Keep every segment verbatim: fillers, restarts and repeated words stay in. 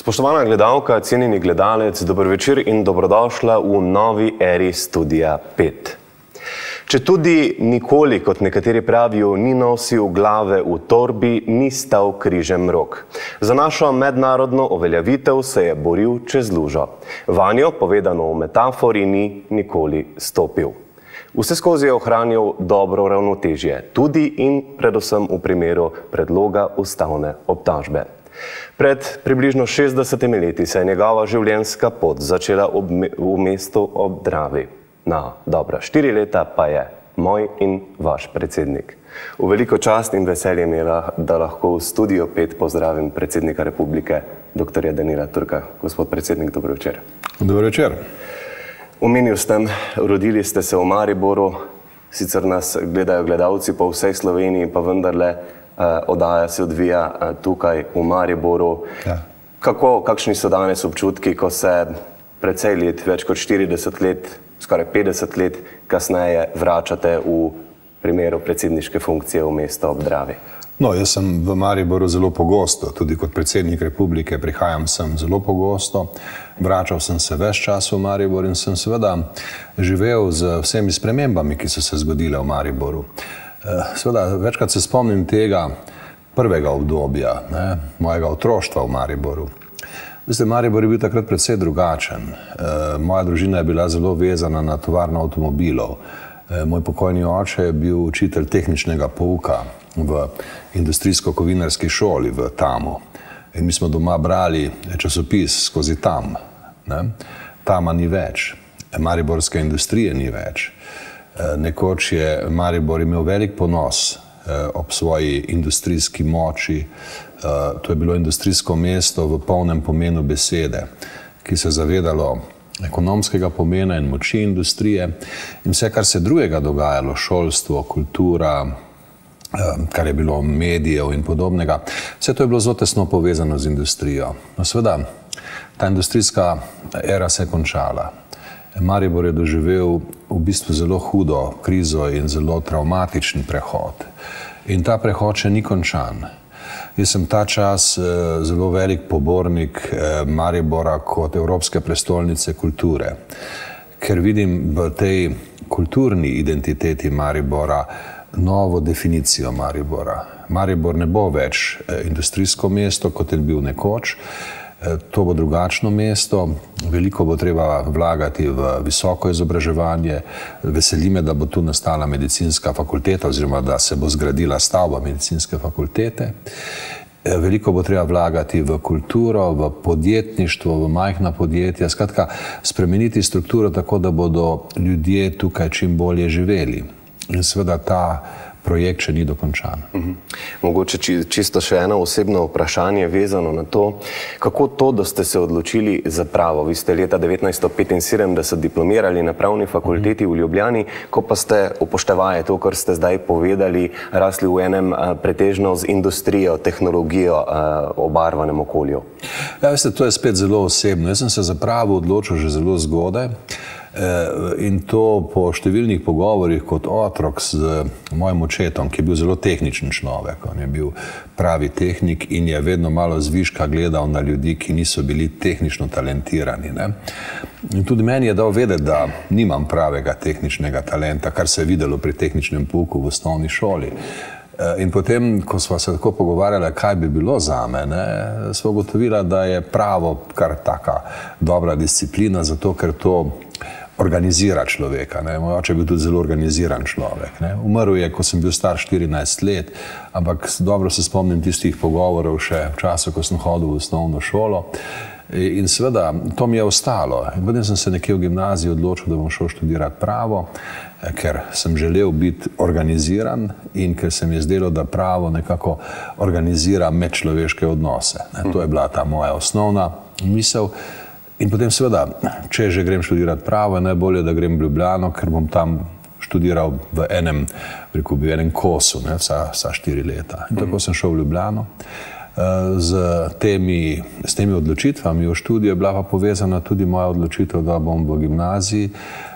Spoštovana gledalka, cenjeni gledalec, dober večer in dobrodošla v novi eri Studia pet. Če tudi nikoli, kot nekateri pravijo, ni nosil glave v torbi, ni stal križem rok. Za našo mednarodno uveljavitev se je boril čez lužo. Vanjo, povedano v metafori, ni nikoli stopil. Vseskozi je ohranjal dobro ravnotežje, tudi in predvsem v primeru predloga ustavne obtožbe. Pred približno šestdesetimi leti se je njegova življenjska pot začela ob, v mestu ob Dravi. Na dobra štiri leta pa je moj in vaš predsednik. V veliko čast in veselje mi je, da lahko v Studio pet pozdravim predsednika republike, doktorja Danila Türka. Gospod predsednik, dobro večer. Dobro večer. Omenil sem, rodili ste se v Mariboru, sicer nas gledajo gledalci po vsej Sloveniji, pa vendarle oddaja se odvija tukaj v Mariboru. Ja. Kako, kakšni so danes občutki, ko se precej let, več kot štirideset let, skoraj petdeset let kasneje vračate v primeru predsedniške funkcije v mesto ob Dravi? No, jaz sem v Mariboru zelo pogosto, tudi kot predsednik republike prihajam sem zelo pogosto. Vračal sem se ves čas v Maribor in sem seveda živel z vsemi spremembami, ki so se zgodile v Mariboru. Seveda, večkrat se spomnim tega prvega obdobja, ne, mojega otroštva v Mariboru. Veste, Maribor je bil takrat precej drugačen. Moja družina je bila zelo vezana na tovarno avtomobilov. Moj pokojni oče je bil učitelj tehničnega pouka v industrijsko-kovinarski šoli v Tamu. In mi smo doma brali časopis skozi Tam. Ne. Tama ni več, mariborske industrije ni več. Nekoč je Maribor imel velik ponos ob svoji industrijski moči. To je bilo industrijsko mesto v polnem pomenu besede, ki se je zavedalo ekonomskega pomena in moči industrije in vse, kar se drugega dogajalo, šolstvo, kultura, kar je bilo medijev in podobnega, vse to je bilo zelo tesno povezano z industrijo. No, seveda, ta industrijska era se je končala. Maribor je doživel v bistvu zelo hudo krizo in zelo travmatičen prehod. In ta prehod še ni končan. Jaz sem ta čas zelo velik pobornik Maribora kot evropske prestolnice kulture, ker vidim v tej kulturni identiteti Maribora novo definicijo Maribora. Maribor ne bo več industrijsko mesto, kot je bil nekoč. To bo drugačno mesto, veliko bo treba vlagati v visoko izobraževanje. Veseli me, da bo tu nastala medicinska fakulteta oziroma da se bo zgradila stavba medicinske fakultete. Veliko bo treba vlagati v kulturo, v podjetništvo, v majhna podjetja, skratka spremeniti strukturo tako, da bodo ljudje tukaj čim bolje živeli. In seveda ta projekt še ni dokončan. Mhm. Mogoče čisto še eno osebno vprašanje vezano na to, kako to, da ste se odločili za pravo. Vi ste leta devetnajststo petinsedemdeset diplomirali na pravni fakulteti v Ljubljani, ko pa ste, upoštevaje to, kar ste zdaj povedali, rasli v enem pretežno z industrijo, tehnologijo obarvanem okolju. Ja, veste, to je spet zelo osebno. Jaz sem se za pravo odločil že zelo zgodaj. In to po številnih pogovorih kot otrok z mojim očetom, ki je bil zelo tehničen človek. On je bil pravi tehnik in je vedno malo zviška gledal na ljudi, ki niso bili tehnično talentirani. Ne? In tudi meni je dal vedeti, da nimam pravega tehničnega talenta, kar se je videlo pri tehničnem pouku v osnovni šoli. In potem, ko sva se tako pogovarjala, kaj bi bilo zame, ne, sva ugotovila, da je pravo kar taka dobra disciplina, zato ker to organizira človeka. Ne. Moj oče je bil tudi zelo organiziran človek. Ne. Umrl je, ko sem bil star štirinajst let, ampak dobro se spomnim tistih pogovorov še v času, ko sem hodil v osnovno šolo. In seveda, to mi je ostalo. In potem sem se nekje v gimnaziji odločil, da bom šel študirati pravo, ker sem želel biti organiziran in ker se mi je zdelo, da pravo nekako organizira medčloveške odnose. Ne. To je bila ta moja osnovna misel. In potem seveda, če že grem študirati pravo, je najbolje, da grem v Ljubljano, ker bom tam študiral v enem, rekel bi, enem kosu, ne, vsa, vsa štiri leta. In tako sem šel v Ljubljano. Z temi, s temi odločitvami v študiju je bila pa povezana tudi moja odločitev, da bom v gimnaziji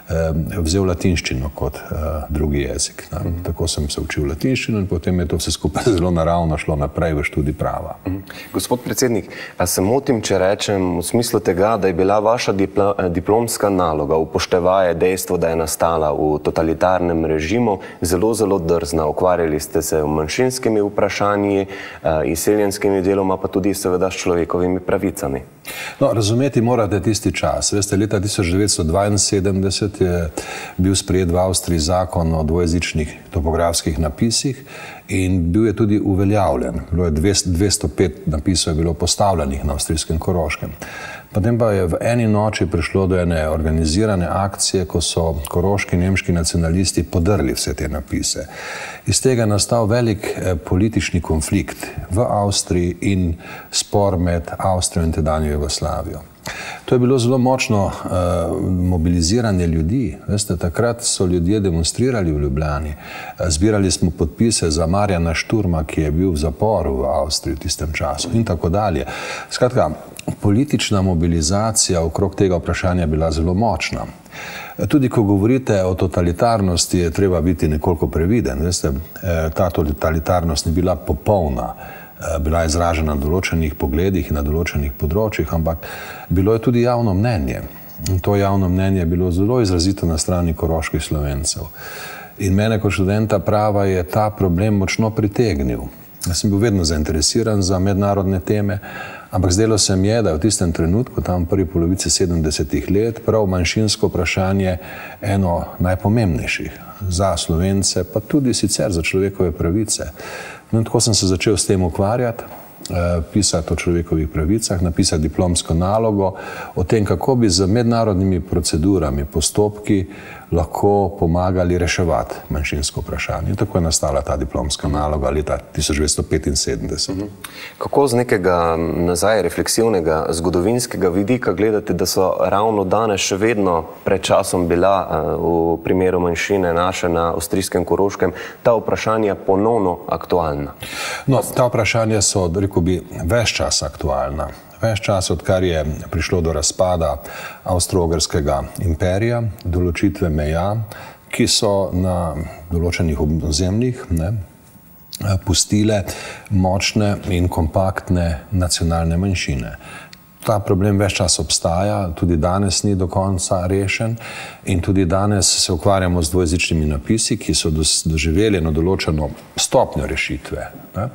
vzel latinščino kot drugi jezik. Tako sem se učil latinščino in potem je to vse skupaj zelo naravno šlo naprej v študij prava. Gospod predsednik, a se motim, če rečem v smislu tega, da je bila vaša diplomska naloga, upoštevaje dejstvo, da je nastala v totalitarnem režimu, zelo, zelo drzna. Ukvarjali ste se v manjšinskimi vprašanji, izseljenskimi deloma, pa tudi seveda s človekovimi pravicami. No, razumeti morate tisti čas. Veste, leta tisoč devetsto dvainsedemdeset je bil sprejet v Avstriji zakon o dvojezičnih topografskih napisih in bil je tudi uveljavljen. Bilo je dvesto pet napisov je bilo postavljenih na avstrijskem Koroškem. Potem pa je v eni noči prišlo do ene organizirane akcije, ko so koroški nemški nacionalisti podrli vse te napise. Iz tega je nastal velik politični konflikt v Avstriji in spor med Avstrijo in tedanjo Jugoslavijo. To je bilo zelo močno uh, mobiliziranje ljudi. Veste, takrat so ljudje demonstrirali v Ljubljani. Zbirali smo podpise za Marjana Šturma, ki je bil v zaporu v Avstriji v tistem času in tako dalje. Skratka, politična mobilizacija okrog tega vprašanja je bila zelo močna. Tudi ko govorite o totalitarnosti, je treba biti nekoliko previden. Veste, ta totalitarnost ni bila popolna. Bila je izražena na določenih pogledih in na določenih področjih, ampak bilo je tudi javno mnenje. In to javno mnenje je bilo zelo izrazito na strani koroških Slovencev. In mene kot študenta prava je ta problem močno pritegnil. Jaz sem bil vedno zainteresiran za mednarodne teme, ampak zdelo se mi je, da je v tistem trenutku, tam v prvi polovici sedemdesetih let, prav manjšinsko vprašanje eno najpomembnejših za Slovence, pa tudi sicer za človekove pravice. No, tako sem se začel s tem ukvarjati, pisati o človekovih pravicah, napisati diplomsko nalogo o tem, kako bi z mednarodnimi procedurami, postopki lahko pomagali reševati manjšinsko vprašanje. In tako je nastala ta diplomska naloga leta tisoč devetsto petinsedemdeset. Kako z nekega nazaj refleksivnega zgodovinskega vidika gledate, da so ravno danes še vedno pred časom bila v primeru manjšine naše na avstrijskem Koroškem ta vprašanja ponovno aktualna? No, ta vprašanja so, rekel bi, ves čas aktualna. Ves čas, odkar je prišlo do razpada Avstro-Ogrskega imperija, določitve meja, ki so na določenih ozemljih ne, pustile močne in kompaktne nacionalne manjšine. Ta problem ves čas obstaja, tudi danes ni do konca rešen in tudi danes se ukvarjamo z dvojezičnimi napisi, ki so doživeli eno določeno stopnjo rešitve. Ne?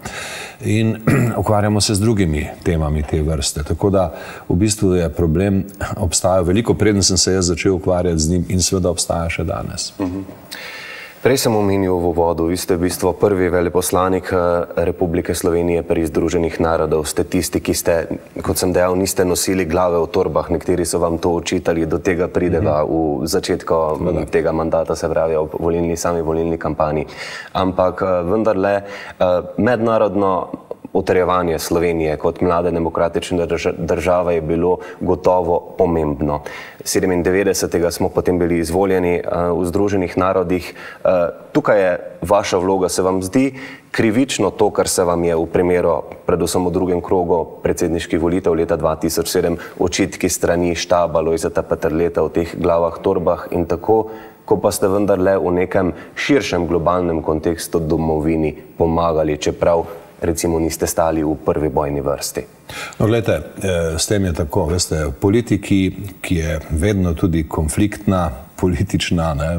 In ukvarjamo se z drugimi temami te vrste. Tako da v bistvu je problem obstajal veliko, preden sem se jaz začel ukvarjati z njim in seveda obstaja še danes. Mhm. Prej sem omenil v uvodu, vi ste v bistvu prvi veleposlanik Republike Slovenije pri Združenih narodov. Ste tisti, ki ste, kot sem dejal, niste nosili glave v torbah, nekateri so vam to očitali, do tega prideva v začetku tega mandata, se pravi o volilni, sami volilni kampanji. Ampak vendarle mednarodno utrjevanje Slovenije kot mlade demokratične države je bilo gotovo pomembno. sedemindevetdesetega smo potem bili izvoljeni v Združenih narodih. Tukaj je vaša vloga, se vam zdi krivično to, kar se vam je v primeru, predvsem v drugem krogu predsedniških volitev leta dva tisoč sedem, očitki strani štaba Lojzeta Peterleta v teh glavah torbah in tako, ko pa ste vendarle v nekem širšem globalnem kontekstu domovini pomagali, čeprav recimo niste stali v prvi bojni vrsti? No, gledajte, s tem je tako, veste, v politiki, ki je vedno tudi konfliktna, politična ne,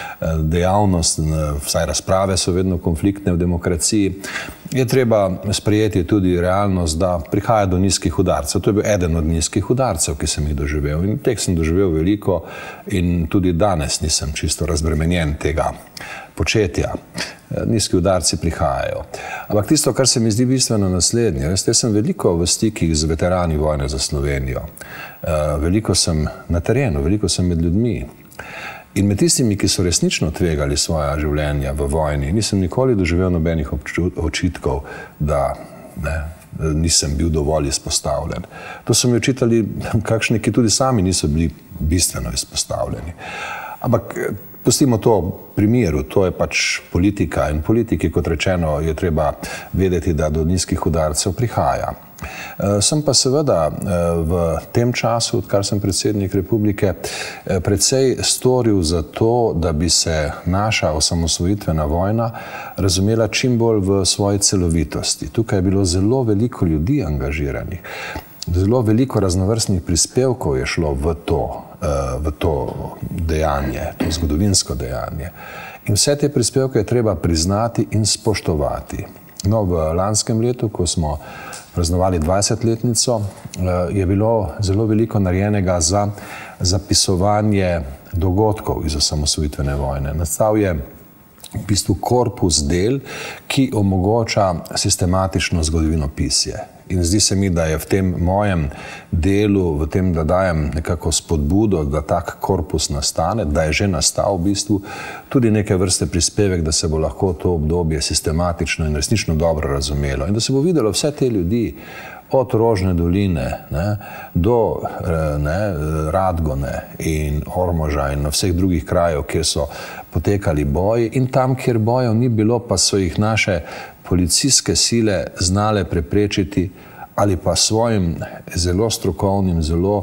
dejavnost, vsaj razprave so vedno konfliktne v demokraciji, je treba sprejeti tudi realnost, da prihaja do nizkih udarcev. To je bil eden od nizkih udarcev, ki sem jih doživel. In teh sem doživel veliko in tudi danes nisem čisto razbremenjen tega početja. Nizki udarci prihajajo. Ampak tisto, kar se mi zdi bistveno naslednje, veste, jaz sem veliko v stikih z veterani vojne za Slovenijo. Veliko sem na terenu, veliko sem med ljudmi. In med tistimi, ki so resnično tvegali svoja življenja v vojni, nisem nikoli doživel nobenih očitkov, da ne, nisem bil dovolj izpostavljen. To so mi očitali kakšni, ki tudi sami niso bili bistveno izpostavljeni. Ampak pustimo to primeru, to je pač politika in politiki, kot rečeno, je treba vedeti, da do nizkih udarcev prihaja. Sem pa seveda v tem času, odkar sem predsednik republike, precej storil za to, da bi se naša osamosvojitvena vojna razumela čim bolj v svoji celovitosti. Tukaj je bilo zelo veliko ljudi angažiranih, zelo veliko raznovrstnih prispevkov je šlo v to, v to dejanje, to zgodovinsko dejanje. In vse te prispevke je treba priznati in spoštovati. No, v lanskem letu, ko smo praznovali dvajsetletnico, je bilo zelo veliko narejenega za zapisovanje dogodkov iz osamosvojitvene vojne. Nastal je v bistvu korpus del, ki omogoča sistematično zgodovinopisje. In zdi se mi, da je v tem mojem delu, v tem, da dajem nekako spodbudo, da tak korpus nastane, da je že nastal v bistvu, tudi neke vrste prispevek, da se bo lahko to obdobje sistematično in resnično dobro razumelo. In da se bo videlo vse te ljudi, od Rožne doline ne, do ne, Radgone in Ormoža in na vseh drugih krajev, kjer so potekali boji, in tam, kjer bojev ni bilo, pa so jih naše policijske sile znale preprečiti ali pa svojim zelo strokovnim, zelo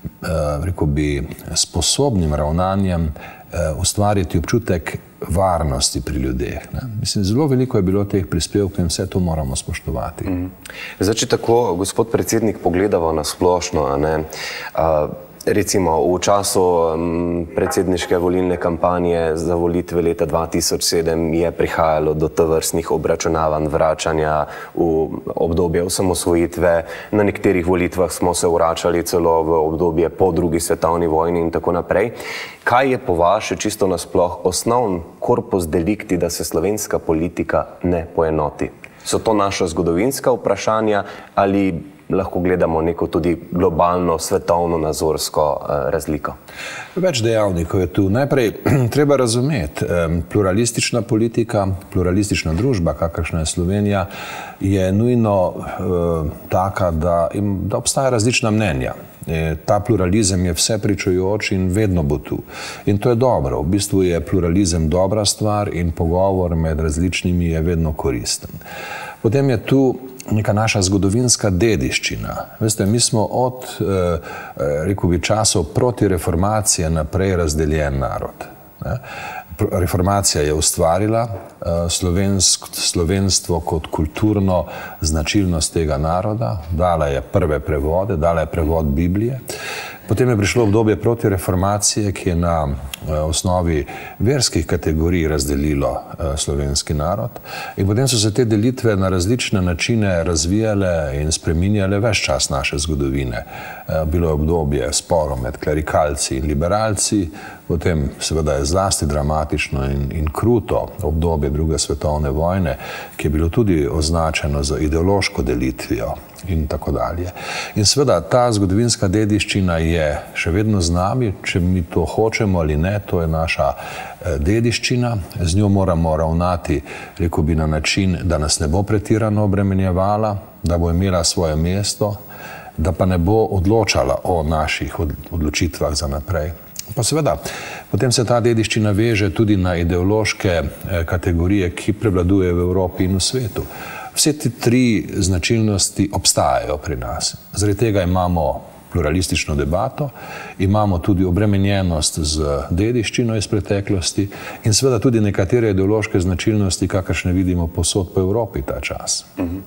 rekel bi, sposobnim ravnanjem ustvariti občutek varnosti pri ljudeh. Ne. Mislim, zelo veliko je bilo teh prispevkov in vse to moramo spoštovati. Mm. Zdaj, če tako, gospod predsednik, pogledamo na splošno, a ne, a, recimo v času predsedniške volilne kampanje za volitve leta dva tisoč sedem je prihajalo do tovrstnih obračunavanj, vračanja v obdobje osamosvojitve. Na nekaterih volitvah smo se vračali celo v obdobje po drugi svetovni vojni in tako naprej. Kaj je po vaše čisto nasploh osnovni korpus delikti, da se slovenska politika ne poenoti? So to naša zgodovinska vprašanja ali lahko gledamo neko tudi globalno, svetovno, nazorsko eh, razliko? Več dejavnikov je tu. Najprej treba razumeti, pluralistična politika, pluralistična družba, kakršna je Slovenija, je nujno eh, taka, da, im, da obstaja različna mnenja. E, ta pluralizem je vse pričujoč in vedno bo tu. In to je dobro. V bistvu je pluralizem dobra stvar in pogovor med različnimi je vedno koristen. Potem je tu neka naša zgodovinska dediščina. Veste, mi smo od, eh, rekel bi, časov proti reformacije naprej razdeljen narod. Ne? Reformacija je ustvarila eh, slovensk, slovenstvo kot kulturno značilnost tega naroda, dala je prve prevode, dala je prevod Biblije. Potem je prišlo obdobje proti reformacije, ki je na osnovi verskih kategorij razdelilo slovenski narod. In potem so se te delitve na različne načine razvijale in spreminjale ves čas naše zgodovine. Bilo je obdobje sporov med klerikalci in liberalci, potem seveda je zlasti dramatično in, in kruto obdobje druge svetovne vojne, ki je bilo tudi označeno za ideološko delitvijo in tako dalje. In seveda ta zgodovinska dediščina je še vedno z nami, če mi to hočemo ali ne, to je naša dediščina, z njo moramo ravnati, rekel bi, na način, da nas ne bo pretirano obremenjevala, da bo imela svoje mesto, da pa ne bo odločala o naših odločitvah za naprej. Pa seveda, potem se ta dediščina veže tudi na ideološke kategorije, ki prevladujejo v Evropi in v svetu. Vse te tri značilnosti obstajajo pri nas. Zaradi tega imamo pluralistično debato, imamo tudi obremenjenost z dediščino iz preteklosti in seveda tudi nekatere ideološke značilnosti, kakršne vidimo povsod po Evropi ta čas. Mhm.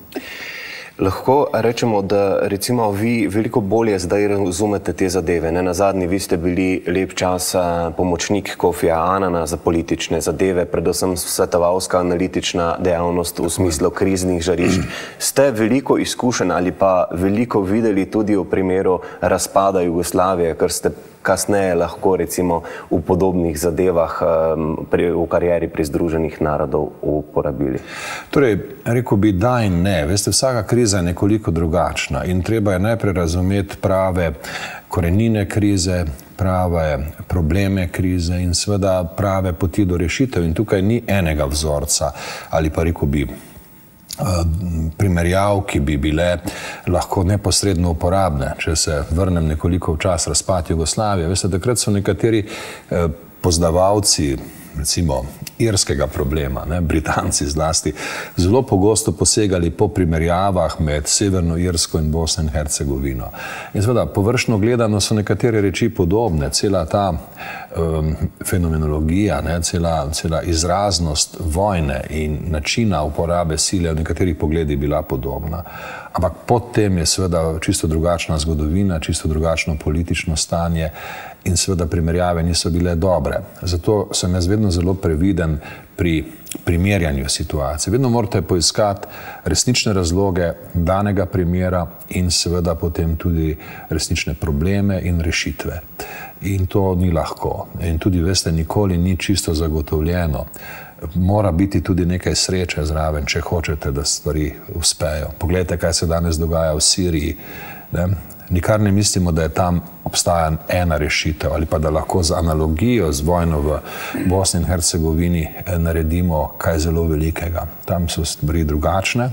Lahko rečemo, da recimo vi veliko bolje zdaj razumete te zadeve. Ne nazadnje, vi ste bili lep čas pomočnik Kofija Anana za politične zadeve, predvsem svetovalska analitična dejavnost v smislu kriznih žarišč. Ste veliko izkušen ali pa veliko videli tudi v primeru razpada Jugoslavije, kar ste kasneje lahko recimo v podobnih zadevah pri, v karieri pri Združenih narodov uporabili? Torej, rekel bi da in ne. Veste, vsaka kriza je nekoliko drugačna in treba je najprej razumeti prave korenine krize, prave probleme krize in seveda prave poti do rešitev. In tukaj ni enega vzorca ali pa rekel bi primerjav, ki bi bile lahko neposredno uporabne. Če se vrnem nekoliko v čas razpad Jugoslavije, veste, takrat so nekateri poznavalci recimo irskega problema, ne, Britanci zlasti, zelo pogosto posegali po primerjavah med Severno Irsko in Bosno in Hercegovino. In seveda, površno gledano so nekatere reči podobne, cela ta um, fenomenologija, ne, cela, cela izraznost vojne in načina uporabe sile v nekaterih pogledih bila podobna. Ampak potem je seveda čisto drugačna zgodovina, čisto drugačno politično stanje in seveda primerjave niso bile dobre. Zato sem jaz vedno zelo previden pri primerjanju situacije. Vedno morate poiskati resnične razloge danega primera in seveda potem tudi resnične probleme in rešitve. In to ni lahko. In tudi, veste, nikoli ni čisto zagotovljeno. Mora biti tudi nekaj sreče zraven, če hočete, da stvari uspejo. Poglejte, kaj se danes dogaja v Siriji. Ne? Nikar ne mislimo, da je tam obstaja ena rešitev ali pa da lahko z analogijo z vojno v Bosni in Hercegovini naredimo kaj zelo velikega. Tam so stvari drugačne.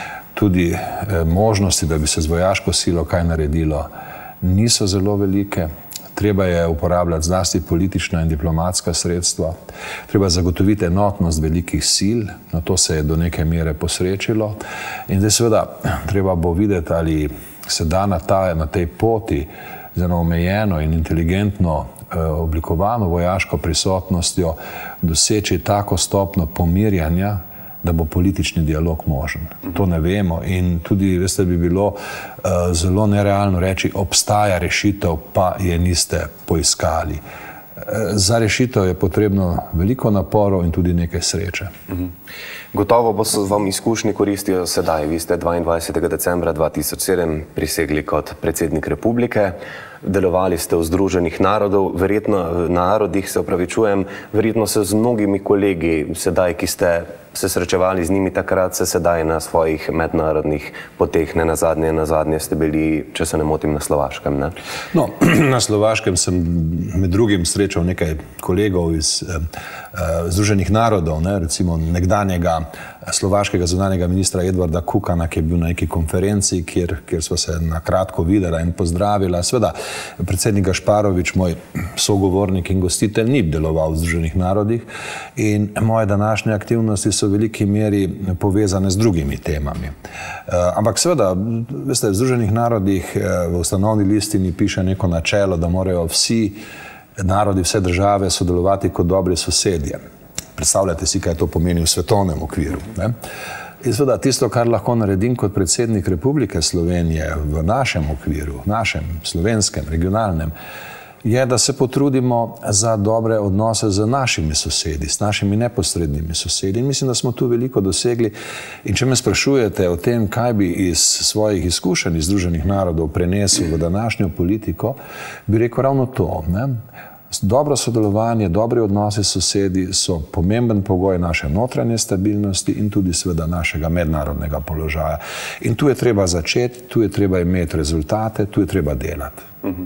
Tudi možnosti, da bi se z vojaško silo kaj naredilo, niso zelo velike. Treba je uporabljati zlasti politična in diplomatska sredstva. Treba zagotoviti enotnost velikih sil, na to se je do neke mere posrečilo. In zdaj seveda treba bo videti, ali se da na, ta, na tej poti z eno omejeno in inteligentno eh, oblikovano vojaško prisotnostjo doseči tako stopno pomirjanja, da bo politični dialog možen. To ne vemo in tudi, veste, bi bilo uh, zelo nerealno reči, obstaja rešitev, pa je niste poiskali. Uh, za rešitev je potrebno veliko naporov in tudi nekaj sreče. Mhm. Gotovo bo se vam izkušnji koristijo sedaj. Vi ste dvaindvajsetega decembra dva tisoč sedem prisegli kot predsednik republike. Delovali ste v Združenih narodov, verjetno narodih, se opravičujem, verjetno se z mnogimi kolegi sedaj, ki ste se srečevali z njimi takrat, se sedaj na svojih mednarodnih poteh, ne nazadnje, nazadnje ste bili, če se ne motim, na Slovaškem, ne? No, na Slovaškem sem med drugim srečal nekaj kolegov iz eh, Združenih narodov, ne, recimo nekdanjega slovaškega zunanjega ministra Edvarda Kukana, ki je bil na neki konferenci, kjer, kjer sva se na kratko videla in pozdravila. Sveda, predsednik Gašparovič, moj sogovornik in gostitelj, ni deloval v Združenih narodih in moje današnje aktivnosti so v veliki meri povezane z drugimi temami. Ampak seveda, veste, v Združenih narodih v ustanovni listini piše neko načelo, da morajo vsi narodi, vse države sodelovati kot dobri sosedje. Predstavljate si, kaj to pomeni v svetovnem okviru. Ne? In seveda, tisto, kar lahko naredim kot predsednik Republike Slovenije v našem okviru, našem slovenskem, regionalnem, je, da se potrudimo za dobre odnose z našimi sosedi, s našimi neposrednimi sosedi. In mislim, da smo tu veliko dosegli. In če me sprašujete o tem, kaj bi iz svojih izkušenj iz Združenih narodov prenesel v današnjo politiko, bi rekel ravno to. Ne? Dobro sodelovanje, dobri odnosi s sosedi so pomemben pogoj naše notranje stabilnosti in tudi seveda našega mednarodnega položaja. In tu je treba začeti, tu je treba imeti rezultate, tu je treba delati. Mhm.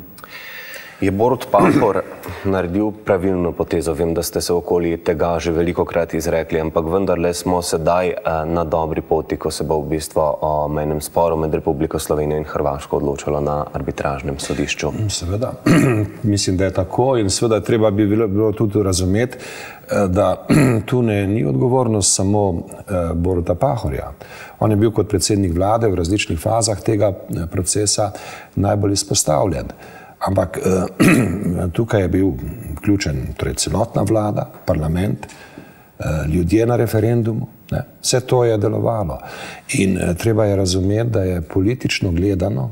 Je Borut Pahor naredil pravilno potezo? Vem, da ste se okoli tega že veliko krat izrekli, ampak vendarle smo sedaj na dobri poti, ko se bo v bistvu o mejnem sporu med Republiko Slovenijo in Hrvaško odločalo na arbitražnem sodišču. Seveda, mislim, da je tako in seveda treba bi bilo, bilo tudi razumeti, da tu ne, ni odgovornost samo Boruta Pahorja. On je bil kot predsednik vlade v različnih fazah tega procesa najbolj izpostavljen. Ampak tukaj je bil vključen torej celotna vlada, parlament, ljudje na referendumu. Ne? Vse to je delovalo. In treba je razumeti, da je politično gledano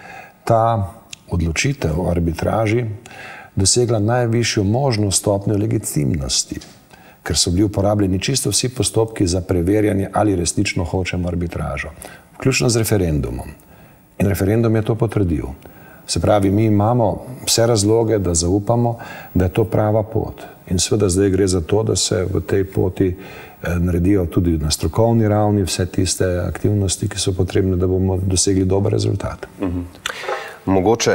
ta odločitev o arbitraži dosegla najvišjo možno stopnjo legitimnosti, ker so bili uporabljeni čisto vsi postopki za preverjanje, ali resnično hočemo arbitražo. Vključno z referendumom. In referendum je to potrdil. Se pravi, mi imamo vse razloge, da zaupamo, da je to prava pot. In seveda zdaj gre za to, da se v tej poti naredijo tudi na strokovni ravni vse tiste aktivnosti, ki so potrebne, da bomo dosegli dober rezultat. Mhm. Mogoče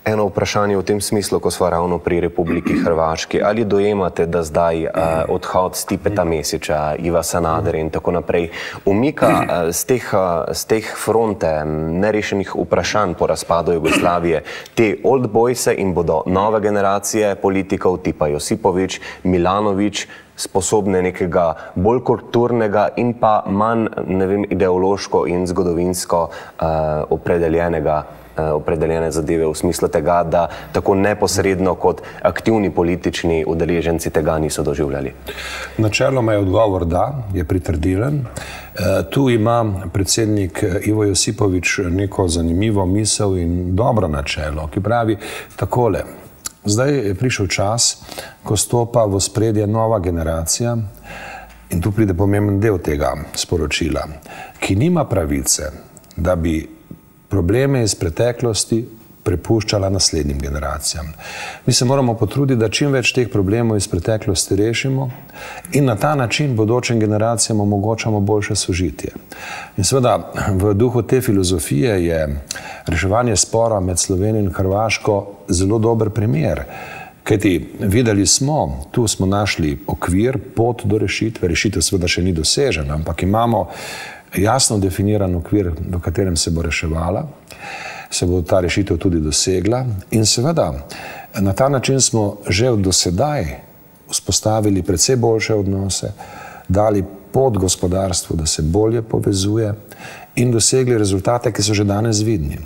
Eno vprašanje v tem smislu, ko smo ravno pri Republiki Hrvaški. Ali dojemate, da zdaj uh, odhod Stipeta Mesića, Iva Sanadera in tako naprej umika uh, z, teh, uh, z teh fronte nerešenih vprašanj po razpadu Jugoslavije te old boyse in bodo nove generacije politikov tipa Josipović, Milanović sposobne nekega bolj kulturnega in pa manj, ne vem, ideološko in zgodovinsko uh, opredeljenega opredeljene zadeve v smislu tega, da tako neposredno kot aktivni politični udeleženci tega niso doživljali? Načeloma je odgovor da, je pritrdilen. Tu ima predsednik Ivo Josipović neko zanimivo misel in dobro načelo, ki pravi takole. Zdaj je prišel čas, ko stopa v ospredje nova generacija in tu pride pomemben del tega sporočila, ki nima pravice, da bi probleme iz preteklosti prepuščala naslednjim generacijam. Mi se moramo potruditi, da čim več teh problemov iz preteklosti rešimo in na ta način bodočim generacijam omogočamo boljše sožitje. In seveda v duhu te filozofije je reševanje spora med Slovenijo in Hrvaško zelo dober primer. Kajti videli smo, tu smo našli okvir, pot do rešitve, rešitev seveda še ni dosežena, ampak imamo jasno definiran okvir, v katerem se bo reševala, se bo ta rešitev tudi dosegla in seveda na ta način smo že od dosedaj vzpostavili precej boljše odnose, dali pot gospodarstvu, da se bolje povezuje in dosegli rezultate, ki so že danes vidni.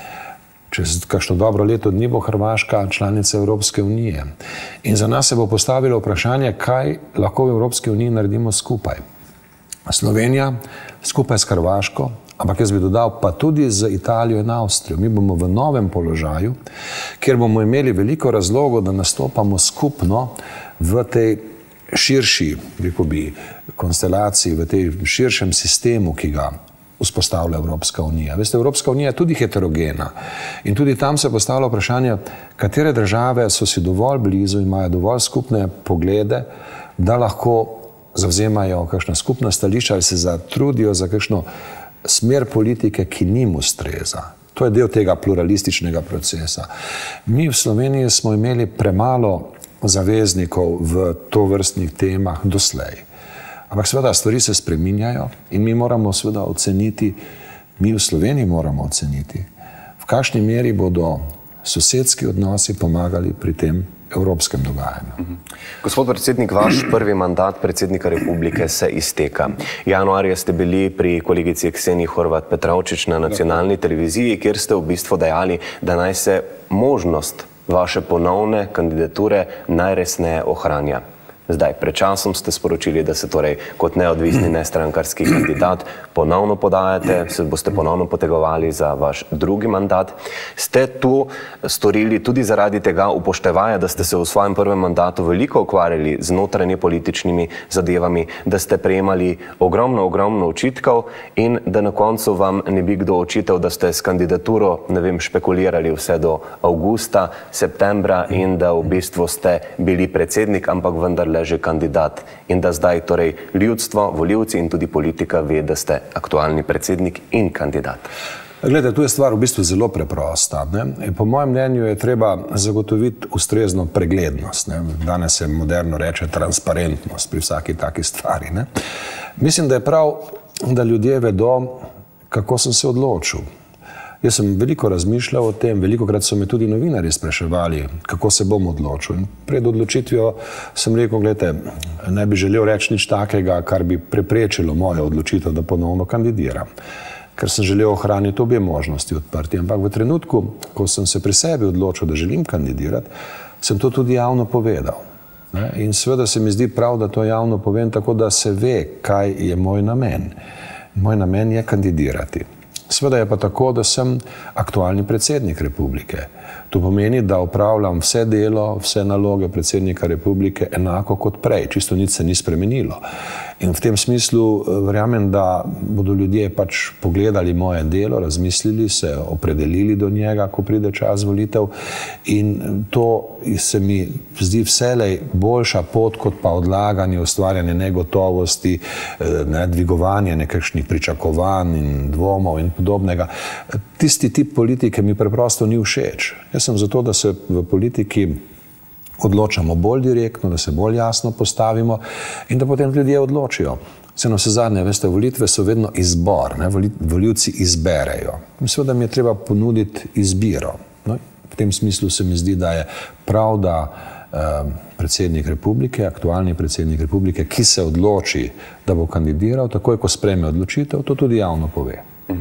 Čez kakšno dobro leto dni bo Hrvaška članica Evropske unije in za nas se bo postavilo vprašanje, kaj lahko v Evropski uniji naredimo skupaj. Slovenija skupaj s Hrvaško, ampak jaz bi dodal pa tudi z Italijo in Avstrijo. Mi bomo v novem položaju, kjer bomo imeli veliko razlogov, da nastopamo skupno v tej širši, rekel bi, konstelaciji, v tej širšem sistemu, ki ga vzpostavlja Evropska unija. Veste, Evropska unija je tudi heterogena in tudi tam se postavlja vprašanje, katere države so si dovolj blizu in imajo dovolj skupne poglede, da lahko zavzemajo kakšna skupna stališča ali se zatrudijo za kakšno smer politike, ki njim ustreza. To je del tega pluralističnega procesa. Mi v Sloveniji smo imeli premalo zaveznikov v tovrstnih temah doslej. Ampak seveda stvari se spreminjajo in mi moramo seveda oceniti, mi v Sloveniji moramo oceniti, v kakšni meri bodo sosedski odnosi pomagali pri tem evropskem dogajanju. Gospod predsednik, vaš prvi mandat predsednika republike se izteka. Januarja ste bili pri kolegici Kseniji Horvat Petrovčič na nacionalni televiziji, kjer ste v bistvu dejali, da naj se možnost vaše ponovne kandidature najresneje ohranja. Zdaj, pred časom ste sporočili, da se torej kot neodvisni nestrankarski kandidat ponovno podajate, se boste ponovno potegovali za vaš drugi mandat. Ste tu storili tudi zaradi tega upoštevaja, da ste se v svojem prvem mandatu veliko ukvarjali z notranje političnimi zadevami, da ste prejemali ogromno, ogromno očitkov in da na koncu vam ne bi kdo očital, da ste s kandidaturo, ne vem, špekulirali vse do avgusta, septembra in da v bistvu ste bili predsednik, ampak vendar že kandidat in da zdaj torej ljudstvo, volivci in tudi politika ve, da ste aktualni predsednik in kandidat. Glede, tu je stvar v bistvu zelo preprosta. Ne? Po mojem mnenju je treba zagotoviti ustrezno preglednost. Ne? Danes se moderno reče transparentnost pri vsaki taki stvari. Ne? Mislim, da je prav, da ljudje vedo, kako sem se odločil. Jaz sem veliko razmišljal o tem, velikokrat so me tudi novinarji spraševali, kako se bom odločil. In pred odločitvijo sem rekel, gledajte, ne bi želel reči nič takega, kar bi preprečilo mojo odločitev, da ponovno kandidiram. Ker sem želel ohraniti obe možnosti odprti. Ampak v trenutku, ko sem se pri sebi odločil, da želim kandidirati, sem to tudi javno povedal. In seveda se mi zdi prav, da to javno povem, tako da se ve, kaj je moj namen. Moj namen je kandidirati. Sveda je pa tako, da sem aktualni predsednik republike. To pomeni, da opravljam vse delo, vse naloge predsednika republike enako kot prej. Čisto nič se ni spremenilo. In v tem smislu verjamem, da bodo ljudje pač pogledali moje delo, razmislili se, opredelili do njega, ko pride čas volitev, in to se mi zdi vselej boljša pot, kot pa odlaganje, ustvarjanje negotovosti, ne, dvigovanje nekakšnih pričakovanj in dvomov in podobnega. Tisti tip politike mi preprosto ni všeč. Jaz sem zato, da se v politiki odločamo bolj direktno, da se bolj jasno postavimo in da potem ljudje odločijo. Se na vse zadnje, veste, volitve so vedno izbor, ne? Volivci izberejo. In seveda mi je treba ponuditi izbiro. No, v tem smislu se mi zdi, da je prav, da eh, predsednik republike, aktualni predsednik republike, ki se odloči, da bo kandidiral, takoj ko sprejme odločitev, to tudi javno pove.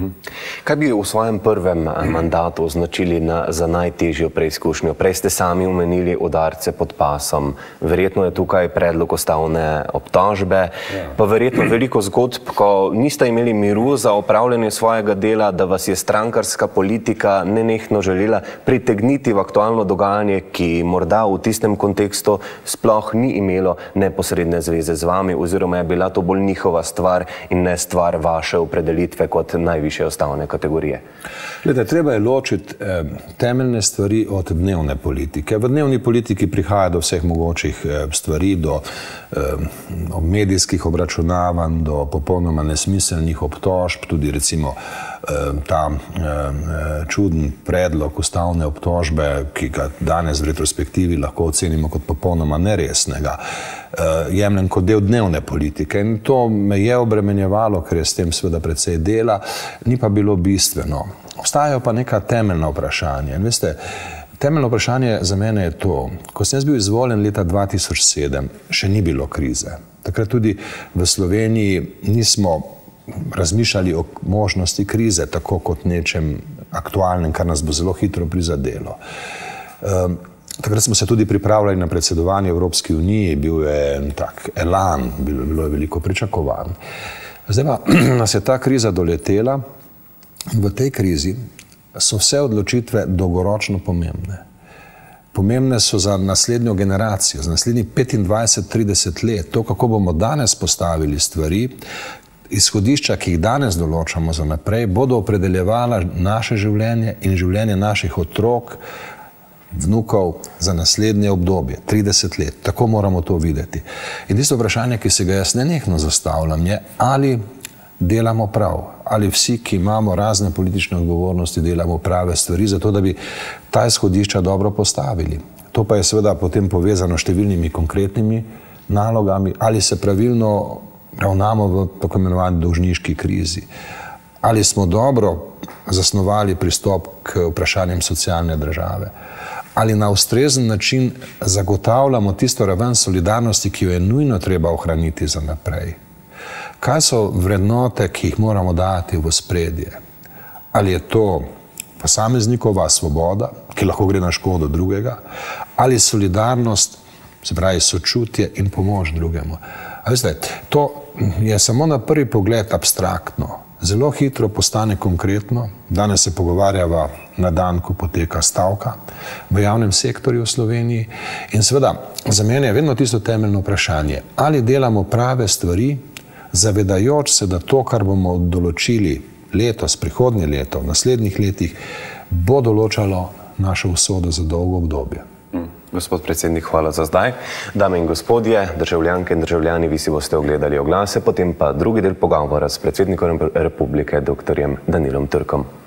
Kaj bi v svojem prvem mandatu označili na, za najtežjo preizkušnjo? Prej ste sami omenili udarce pod pasom. Verjetno je tukaj predlog ustavne obtožbe, ja. Pa verjetno veliko zgodb, ko niste imeli miru za opravljanje svojega dela, da vas je strankarska politika nenehno želela pritegniti v aktualno dogajanje, ki morda v tistem kontekstu sploh ni imelo neposredne zveze z vami, oziroma je bila to bolj njihova stvar in ne stvar vaše opredelitve kot najvišje ustavne kategorije. Glede, treba je ločiti eh, temeljne stvari od dnevne politike. V dnevni politiki prihaja do vseh mogočih eh, stvari, do eh, medijskih obračunavanj, do popolnoma nesmiselnih obtožb, tudi recimo eh, ta eh, čuden predlog ustavne obtožbe, ki ga danes v retrospektivi lahko ocenimo kot popolnoma neresnega, eh, jemljen kot del dnevne politike. In to me je obremenjevalo, ker je s tem seveda precej dela, ni pa bilo bistveno. Obstajajo pa neka temeljna vprašanja. In veste, temeljno vprašanje za mene je to, ko sem jaz bil izvoljen leta dva tisoč sedem, še ni bilo krize. Takrat tudi v Sloveniji nismo razmišljali o možnosti krize, tako kot nečem aktualnem, kar nas bo zelo hitro prizadelo. Um, Takrat smo se tudi pripravljali na predsedovanje Evropski uniji, bil je tak elan, bilo, bilo je veliko pričakovanj. Zdaj pa nas je ta kriza doletela in v tej krizi so vse odločitve dolgoročno pomembne. Pomembne so za naslednjo generacijo, za naslednjih petindvajset trideset let. To, kako bomo danes postavili stvari, izhodišča, ki jih danes določamo za naprej, bodo opredeljevala naše življenje in življenje naših otrok, vnukov za naslednje obdobje, trideset let. Tako moramo to videti. In tisto vprašanje, ki se ga jaz nenehno zastavljam, je, ali delamo prav, ali vsi, ki imamo razne politične odgovornosti, delamo prave stvari, zato da bi ta izhodišča dobro postavili. To pa je seveda potem povezano s številnimi konkretnimi nalogami, ali se pravilno ravnamo v tako imenovani dolžniški krizi. Ali smo dobro zasnovali pristop k vprašanjem socialne države. Ali na ustrezen način zagotavljamo tisto raven solidarnosti, ki jo je nujno treba ohraniti za naprej. Kaj so vrednote, ki jih moramo dati v ospredje? Ali je to posameznikova svoboda, ki lahko gre na škodo drugega, ali solidarnost, se pravi sočutje in pomoč drugemu. A veste, to je samo na prvi pogled abstraktno. Zelo hitro postane konkretno. Danes se pogovarjava na dan, ko poteka stavka v javnem sektorju v Sloveniji. In seveda, za mene je vedno tisto temeljno vprašanje, ali delamo prave stvari, zavedajoč se, da to, kar bomo določili letos, prihodnje leto, v naslednjih letih, bo določalo našo usodo za dolgo obdobje. Gospod predsednik, hvala za zdaj. Dame in gospodje, državljanke in državljani, vi si boste ogledali oglase, potem pa drugi del pogovora s predsednikom republike, doktorjem Danilom Türkom.